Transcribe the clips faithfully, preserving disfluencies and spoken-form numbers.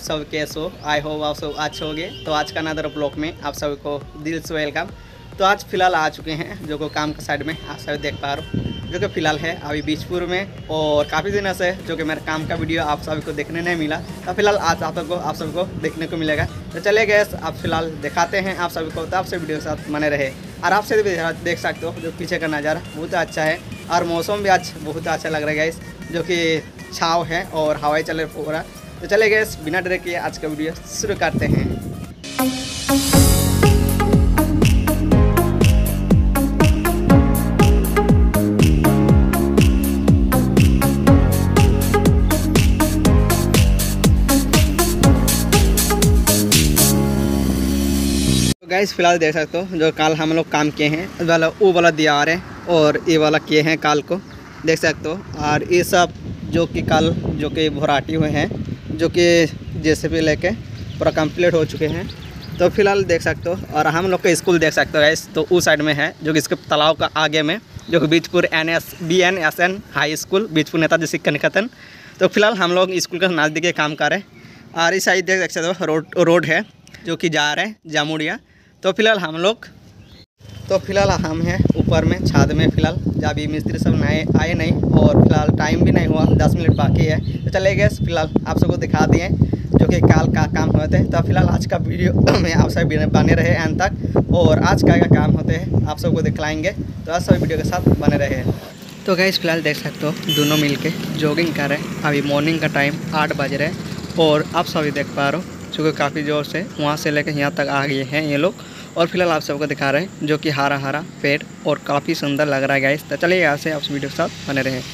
सब कैसे हो। आई होप आप सब अच्छे होंगे। तो आज का नदर ब्लॉग में आप सभी को दिल से वेलकम। तो आज फिलहाल आ चुके हैं जो को काम का साइड में आप सभी देख पा रहे हो, जो कि फ़िलहाल है अभी बीजपुर में। और काफ़ी दिनों से जो कि मेरे काम का वीडियो आप सभी को देखने नहीं मिला, तो फिलहाल आज आप सबको आप सबको देखने को मिलेगा। तो चले गए आप फिलहाल दिखाते हैं आप सभी को, तो आपसे वीडियो के साथ बने रहे। और आपसे भी देख सकते हो जो पीछे का नज़ारा बहुत अच्छा है और मौसम भी आज बहुत अच्छा लग रहा है गाइस, जो कि छाव है और हवाई चल रही पूरा। तो चले गए बिना डरे के आज का वीडियो शुरू करते हैं। तो गाइस फिलहाल देख सकते हो जो कल हम लोग काम किए हैं वाला वो वाला दिया आ रहे हैं और ये वाला किए हैं कल को देख सकते हो। और ये सब जो कि कल जो कि भराटी हुए हैं, जो कि जैसे भी लेके पूरा कंप्लीट हो चुके हैं। तो फिलहाल देख सकते हो और हम लोग का स्कूल देख सकते हो गाइस, तो उस साइड में है जो कि इसके तालाब का आगे में जो कि Bijpur N S B N S N high school Bijpur Netaji Shiksha Niketan. तो फिलहाल हम लोग स्कूल के नज़दीक काम कर रहे हैं। और इस साइड देख सकते हो रोड रोड है जो कि जा रहे हैं जामुड़िया। तो फिलहाल हम लोग तो फिलहाल हम हैं ऊपर में छाद में फिलहाल, जब अभी मिस्त्री सब नए आए नहीं और फिलहाल टाइम भी नहीं हुआ, दस मिनट बाकी है। तो चले गए फिलहाल आप सबको दिखा दिए जो कि काल का काम होते हैं। तो फिलहाल आज का वीडियो में आप सब बने रहे एंड तक, और आज का क्या काम होते हैं आप सबको दिखलाएंगे। तो आज सभी वीडियो के साथ बने रहे। तो गाइस फिलहाल देख सकते हो दोनों मिल के जॉगिंग कर रहे हैं। अभी मॉर्निंग का टाइम आठ बज रहे हैं और आप सभी देख पा रहे हो चूँकि काफ़ी जोर से वहाँ से लेकर यहाँ तक आ गए हैं ये लोग। और फिलहाल आप सबको दिखा रहे हैं जो कि हरा हरा पेड़ और काफ़ी सुंदर लग रहा है गाइस। तो चलिए यहाँ से आप वीडियो के साथ बने रहे।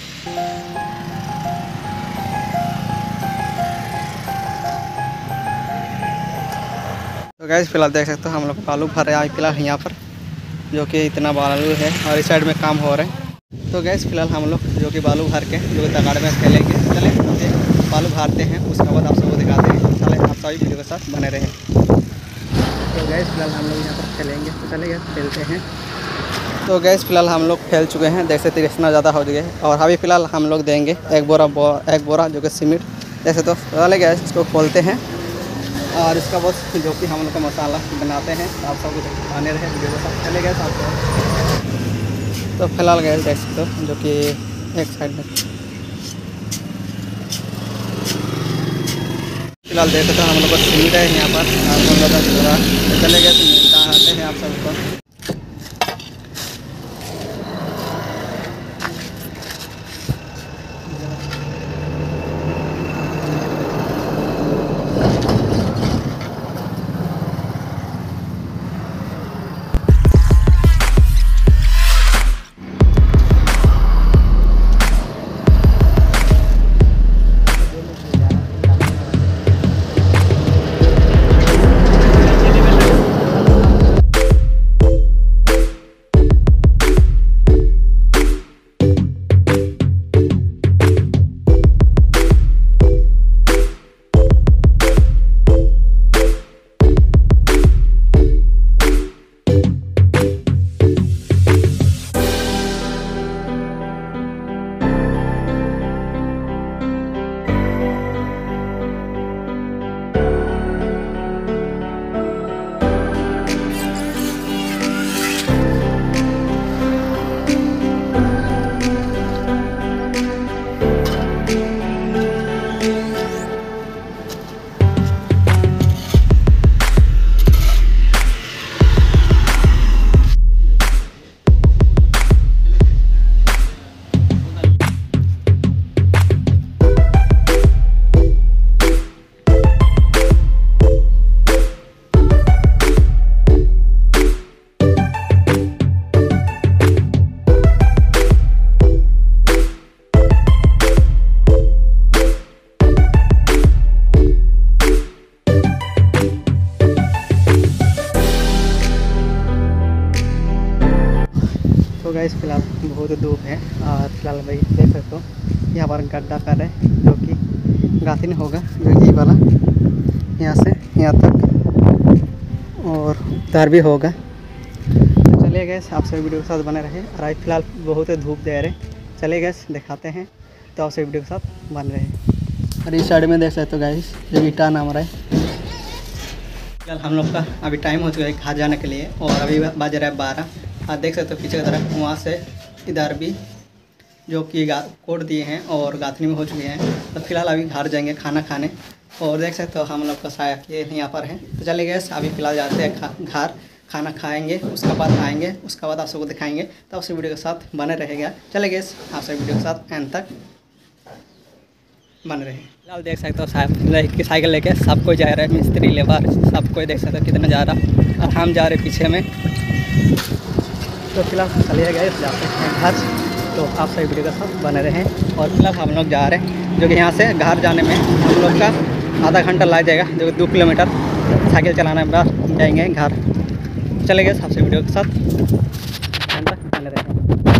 तो गाइस फिलहाल देख सकते हो हम लोग बालू भर रहे हैं फिलहाल यहाँ पर, जो कि इतना बालू है और इस साइड में काम हो रहा है। तो गैस फिलहाल हम लोग जो कि बालू भर के जो कि तगाड़ में फैलेंगे। चले बालू भरते हैं, उसके बाद आप सबको दिखाते हैं। चले आप सभी वीडियो के साथ बने रहे। तो गैस फिलहाल हम लोग यहाँ पर फैलेंगे। तो चले गए फैलते हैं। तो गैस फिलहाल हम लोग फैल चुके हैं, जैसे तिरसना ज़्यादा हो गए। और अभी फिलहाल हम लोग देंगे एक बोरा बो, एक बोरा जो कि सीमेंट जैसे। तो चले गैस इसको खोलते हैं और इसका बस जो कि हम लोग का मसाला बनाते हैं। तो आप सबको दिखाने रहे वीडियो के साथ। चले गए आपको। तो फिलहाल गैस देख सकते हो जो कि एक साइड में फिलहाल देख सकते हो हम लोग को सीमेंट है यहाँ पर और हम लोग का पूरा। तो चले गए आते हैं आप सबको। तो गाइस फिलहाल बहुत धूप है और फिलहाल भाई देख सकते हो यहाँ पर गड्ढा कर रहे हैं जो कि गाथिन होगा, जो कि वाला यहाँ से यहाँ तक और उधर भी होगा। तो चलिए गैस आपसे वीडियो के साथ बने रहे। और आज फिलहाल बहुत धूप दे रहे, चलिए गैस दिखाते हैं। तो आपसे वीडियो के साथ बन रहे। और इस साइड में देख सकते हो गाइस जो ईटा नाम रहा है। कल हम लोग का अभी टाइम हो चुका है घर जाने के लिए और अभी बज रहा है बारह। आप देख सकते हो पीछे की तरफ वहाँ से इधर भी जो कि कोट दिए हैं और गाथनी में हो चुके हैं। तो फिलहाल अभी घर जाएंगे खाना खाने और देख सकते हो हम लोग का साया के यहाँ पर है। तो चलिए गैस अभी फिलहाल जाते हैं खा, घर खाना खाएंगे, उसके बाद आएंगे, उसके बाद आप सबको दिखाएंगे। तो आपसे वीडियो के साथ बने रहेगा। चलिए गैस आपसे वीडियो के साथ एंड तक बने रहे। फिलहाल देख सकते हो साहब की साइकिल लेके सब कोई जा रहा है, मिस्त्री लेबर सब कोई देख सकते हो कितना जा रहा और हम जा रहे पीछे में। तो फिलहाल चलिए गैस जाते हैं घर। तो आप सही वीडियो के साथ बने रहें। और फिलहाल हम लोग जा रहे हैं जो कि यहाँ से घर जाने में हम लोग का आधा घंटा लग जाएगा, जो कि दो किलोमीटर साइकिल चलाने के बाद जाएंगे घर। चलेंगे आपसे वीडियो के साथ बने रहें।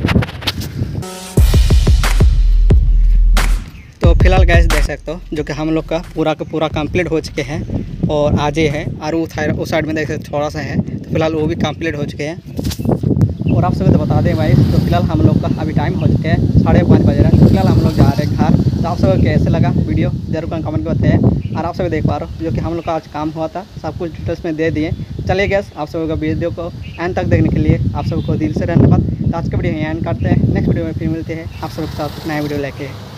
तो फिलहाल गैस देख सकते हो जो कि हम लोग का पूरा का पूरा कंप्लीट हो चुके हैं और आज ये है और उस साइड में देख सकते थोड़ा सा है। तो फिलहाल वो भी कंप्लीट हो चुके हैं। और आप सभी तो बता दें भाई, तो फिलहाल हम लोग का अभी टाइम हो चुके हैं साढ़े पाँच बज रहा है। तो फिलहाल हम लोग जा रहे हैं घर। तो आप सबको कैसे लगा वीडियो जरूर कमेंट में बताएं। और आप सभी देख पा रहे हो जो कि हम लोग का आज काम हुआ था, सब कुछ डिटेल्स में दे दिए। चलिए गैस आप सभी का वीडियो को एंड तक देखने के लिए आप सबको दिल से धन्यवाद। तो आज का वीडियो यहाँ एंड करते हैं, नेक्स्ट वीडियो में फिर मिलते हैं आप सबके साथ नया वीडियो लेके।